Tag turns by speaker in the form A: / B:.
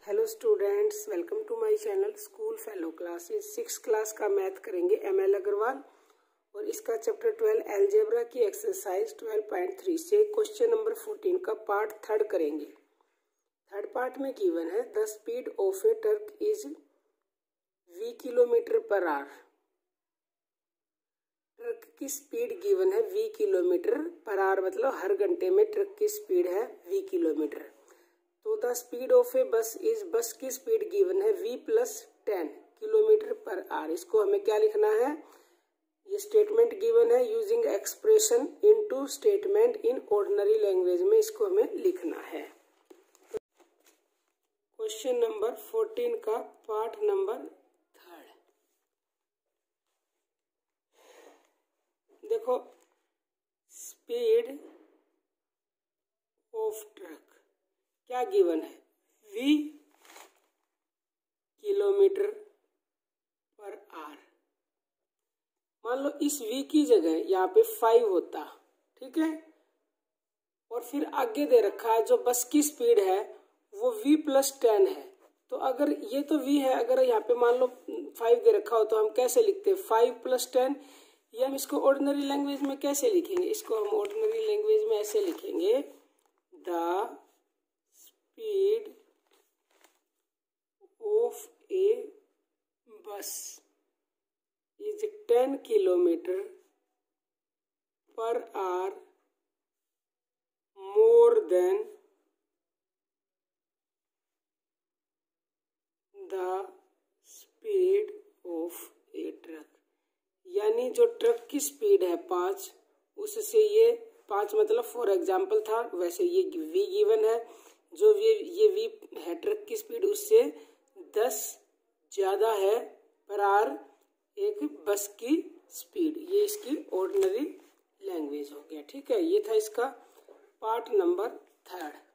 A: Hello students, welcome to my channel school fellow classes. 6th class का math करेंगे ML Agarwal और इसका chapter 12 algebra की एक्सरसाइज 12.3 से क्वेश्चन नंबर 14 का पार्ट 3 करेंगे। थर्ड पार्ट में गिवन है the speed of a truck is v kilometre per hour. Truck की स्पीड गिवन है v किलोमीटर पर आवर, मतलब हर घंटे में ट्रक की स्पीड है v किलोमीटर। तो the speed of a bus is, बस की स्पीड गिवन है v+10 किलोमीटर पर आवर। इसको हमें क्या लिखना है, ये स्टेटमेंट गिवन है using expression into statement in ordinary language में इसको हमें लिखना है। क्वेश्चन नंबर 14 का पार्ट नंबर 3। देखो, स्पीड ऑफ ट्रक क्या गिवन है, v किलोमीटर पर आवर। मान लो इस v की जगह यहाँ पे 5 होता, ठीक है, और फिर आगे दे रखा है जो बस की स्पीड है वो v+10 है। तो अगर ये तो v है, अगर यहाँ पे मान लो 5 दे रखा हो तो हम कैसे लिखते हैं 5+10। ये हम इसको ऑर्डिनरी लैंग्वेज में कैसे लिखेंगे, इसको हम ऑर्डिनरी लैंग्वेज में ऐसे लिखेंगे, the speed of a bus is 10 kilometre per hour more than the speed of a truck. यानी जो ट्रक की स्पीड है 5, उससे ये 5 मतलब फॉर एग्जाम्पल था, वैसे ये v गिवन है, जो ये v है ट्रक की स्पीड उससे 10 ज्यादा है पर आवर एक बस की स्पीड। ये इसकी ऑर्डिनरी लैंग्वेज हो गया, ठीक है। ये था इसका पार्ट नंबर 3।